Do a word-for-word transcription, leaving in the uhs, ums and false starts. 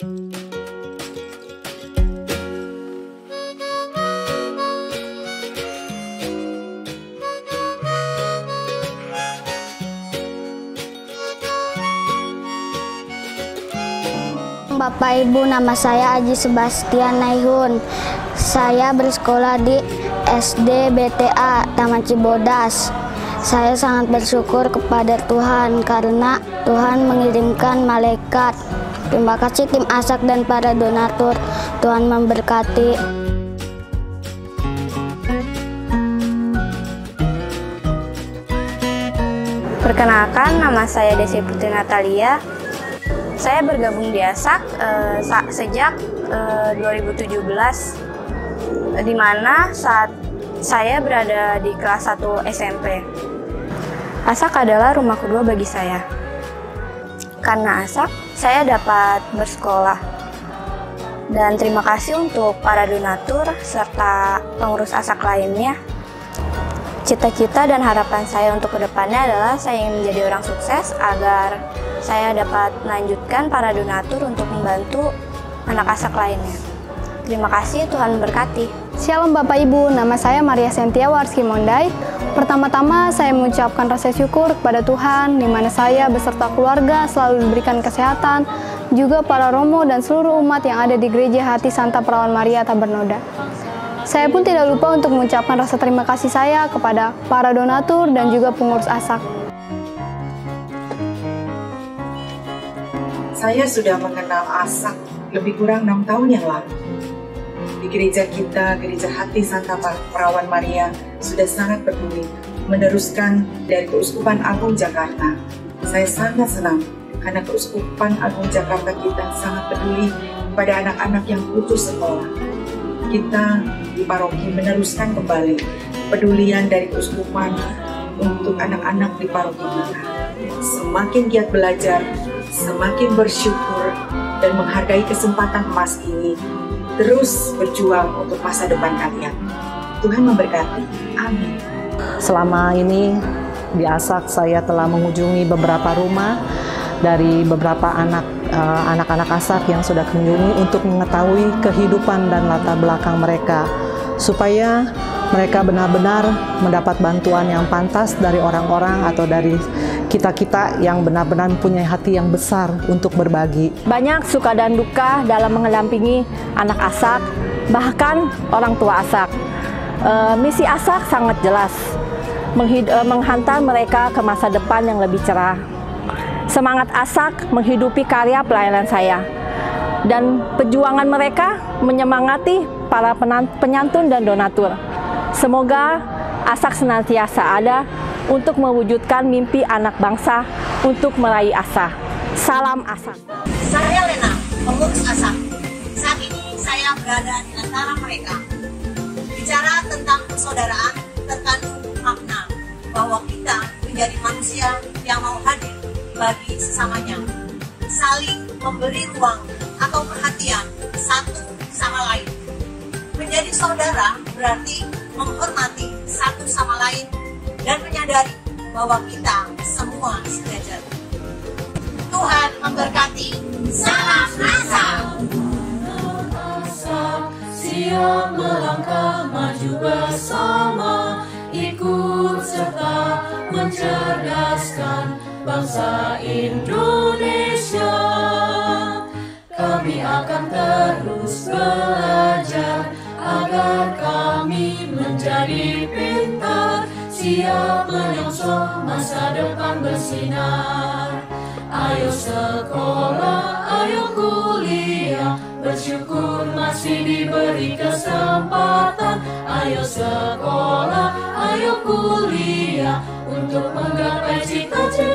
Bapak Ibu, nama saya Aji Sebastian Naihun. Saya bersekolah di S D B T A Taman Cibodas. Saya sangat bersyukur kepada Tuhan karena Tuhan mengirimkan malaikat. Terima kasih tim ASAK dan para donatur. Tuhan memberkati. Perkenalkan, nama saya Desi Putri Natalia. Saya bergabung di ASAK eh, sejak eh, dua ribu tujuh belas, di mana saat saya berada di kelas satu S M P. ASAK adalah rumah kedua bagi saya. Karena ASAK, saya dapat bersekolah. Dan terima kasih untuk para donatur serta pengurus ASAK lainnya. Cita-cita dan harapan saya untuk kedepannya adalah saya ingin menjadi orang sukses agar saya dapat melanjutkan para donatur untuk membantu anak ASAK lainnya. Terima kasih, Tuhan memberkati. Shalom Bapak Ibu, nama saya Maria Sentia Warski Mondai. Pertama-tama saya mengucapkan rasa syukur kepada Tuhan di mana saya beserta keluarga selalu diberikan kesehatan, juga para romo dan seluruh umat yang ada di Gereja Hati Santa Perawan Maria Tabernoda. Saya pun tidak lupa untuk mengucapkan rasa terima kasih saya kepada para donatur dan juga pengurus ASAK. Saya sudah mengenal ASAK lebih kurang enam tahun yang lalu. Di gereja kita, Gereja Hati Santa Perawan Maria, sudah sangat peduli meneruskan dari Keuskupan Agung Jakarta. Saya sangat senang karena Keuskupan Agung Jakarta kita sangat peduli pada anak-anak yang putus sekolah. Kita di paroki meneruskan kembali kepedulian dari keuskupan untuk anak-anak di paroki kita. Semakin giat belajar, semakin bersyukur dan menghargai kesempatan emas ini. Terus berjuang untuk masa depan kalian. Tuhan memberkati. Amin. Selama ini di ASAK saya telah mengunjungi beberapa rumah dari beberapa anak anak-anak ASAK yang sudah kunjungi untuk mengetahui kehidupan dan latar belakang mereka, supaya mereka benar-benar mendapat bantuan yang pantas dari orang-orang atau dari kita-kita yang benar-benar mempunyai hati yang besar untuk berbagi. Banyak suka dan duka dalam mengedampingi anak ASAK, bahkan orang tua ASAK. E, misi ASAK sangat jelas, menghantar mereka ke masa depan yang lebih cerah. Semangat ASAK menghidupi karya pelayanan saya, dan perjuangan mereka menyemangati para penyantun dan donatur. Semoga ASAK senantiasa ada untuk mewujudkan mimpi anak bangsa untuk meraih asa. Salam ASAK. Saya Lena, pengurus ASAK. Saat ini saya berada di antara mereka. Bicara tentang persaudaraan terkandung makna bahwa kita menjadi manusia yang mau hadir bagi sesamanya, saling memberi ruang atau perhatian satu sama lain. Menjadi saudara berarti menghormati satu sama lain dan menyadari bahwa kita semua sejajar. Tuhan memberkati. Salam ASAK. Siap melangkah maju bersama, ikut serta mencerdaskan bangsa Indonesia. Kami akan terus belajar agar kami menjadi pintar, siap menyongsong masa depan bersinar. Ayo sekolah, ayo kuliah, bersyukur masih diberi kesempatan. Ayo sekolah, ayo kuliah, untuk menggapai cita-cita